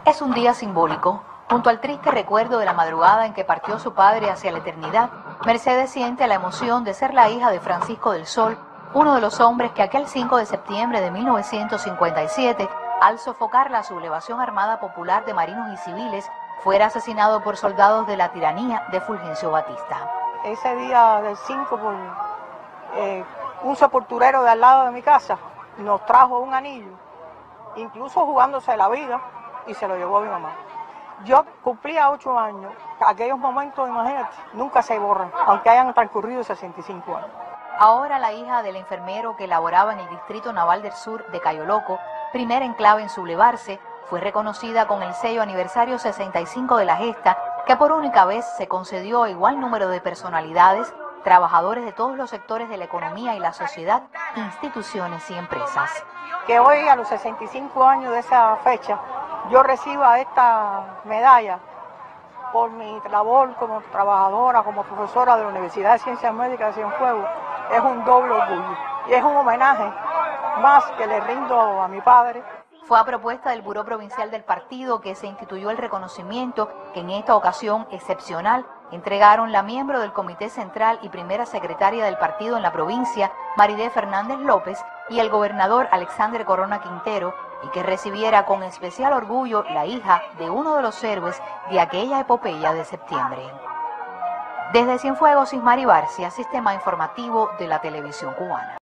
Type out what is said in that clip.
Es un día simbólico. Junto al triste recuerdo de la madrugada en que partió su padre hacia la eternidad, Mercedes siente la emoción de ser la hija de Francisco del Sol, uno de los hombres que aquel 5 de septiembre de 1957, al sofocar la sublevación armada popular de marinos y civiles, fuera asesinado por soldados de la tiranía de Fulgencio Batista. Ese día del 5, un sepulturero de al lado de mi casa nos trajo un anillo, incluso jugándose la vida, y se lo llevó a mi mamá. Yo cumplía 8 años. Aquellos momentos, imagínate, nunca se borran, aunque hayan transcurrido 65 años. Ahora la hija del enfermero que laboraba en el Distrito Naval del Sur de Cayo Loco, primer enclave en sublevarse, fue reconocida con el sello aniversario 65 de la gesta, que por única vez se concedió a igual número de personalidades, trabajadores de todos los sectores de la economía y la sociedad, instituciones y empresas. Que hoy, a los 65 años de esa fecha, yo reciba esta medalla por mi labor como trabajadora, como profesora de la Universidad de Ciencias Médicas de Cienfuegos, es un doble orgullo y es un homenaje más que le rindo a mi padre. Fue a propuesta del Buró Provincial del Partido que se instituyó el reconocimiento que en esta ocasión excepcional entregaron la miembro del Comité Central y primera secretaria del partido en la provincia, Maridé Fernández López, y el gobernador Alexander Corona Quintero, y que recibiera con especial orgullo la hija de uno de los héroes de aquella epopeya de septiembre. Desde Cienfuegos, Ismari Barcia, Sistema Informativo de la Televisión Cubana.